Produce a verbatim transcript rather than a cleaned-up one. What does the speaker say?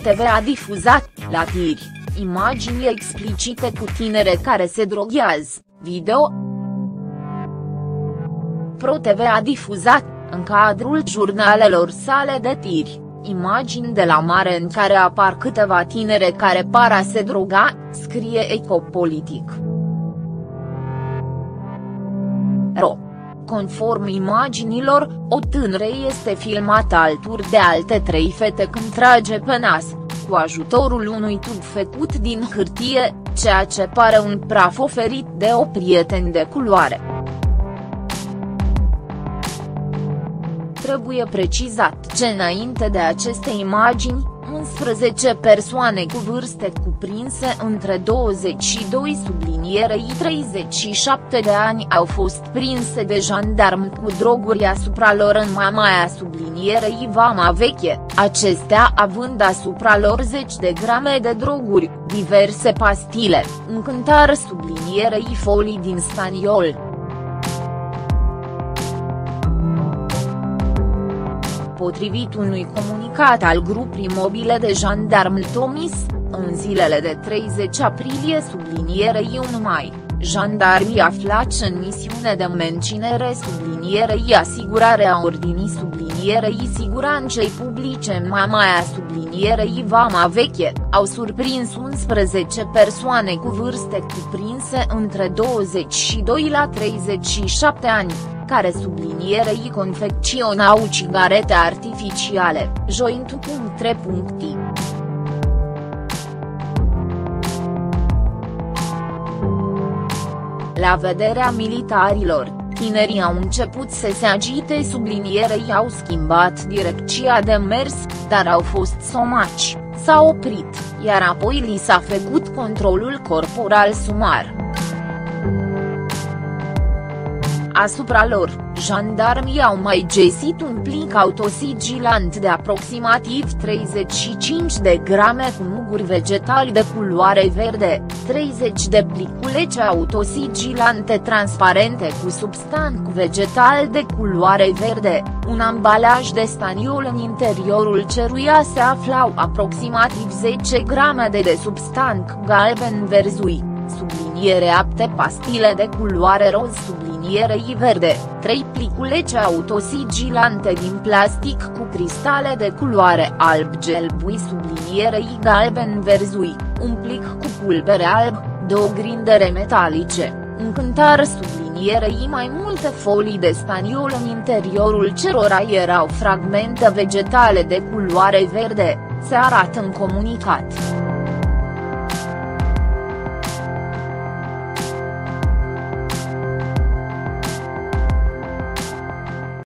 T V a difuzat, la Tiri, imagini explicite cu tinere care se droghează, video. Pro T V a difuzat, în cadrul jurnalelor sale de Tiri, imagini de la mare în care apar câteva tinere care par a se droga, scrie Ecopolitic. Ro. Conform imaginilor, o tânără este filmată alături de alte trei fete când trage pe nas, cu ajutorul unui tub făcut din hârtie, ceea ce pare un praf oferit de o prietenă de culoare. Trebuie precizat că înainte de aceste imagini, unsprezece persoane cu vârste cuprinse între douăzeci și doi sublinierei treizeci și șapte de ani au fost prinse de jandarmi cu droguri asupra lor în Mamaia sublinierei Vama Veche, acestea având asupra lor zeci de grame de droguri, diverse pastile, un cântar sublinierei folii din staniol. Potrivit unui comunicat al grupului mobile de jandarmi Tomis, în zilele de treizeci aprilie sublinierei unu mai, jandarmii aflați în misiune de menținere sublinierei asigurarea ordinii sublinierei siguranței publice în Mamaia sublinierei Vama Veche, au surprins unsprezece persoane cu vârste cuprinse între douăzeci și doi la treizeci și șapte ani, care sublinierei confecționau țigarete artificiale, joint.tre.i. La vederea militarilor, tinerii au început să se agite sublinierei au schimbat direcția de mers, dar au fost somaci, s-au oprit, iar apoi li s-a făcut controlul corporal sumar. Asupra lor, jandarmii au mai găsit un plic autosigilant de aproximativ treizeci și cinci de grame cu muguri vegetali de culoare verde, treizeci de pliculece autosigilante transparente cu substanț vegetal de culoare verde, un ambalaj de staniol în interiorul căruia se aflau aproximativ zece grame de, de substanț galben-verzui, subliniere apte pastile de culoare roz sublinierei verde, trei pliculece autosigilante din plastic cu cristale de culoare alb-gelbui sublinierei galben-verzui, un plic cu pulbere alb, două grindere metalice, un cântar sublinierei mai multe folii de staniol în interiorul cărora erau fragmente vegetale de culoare verde, se arată în comunicat.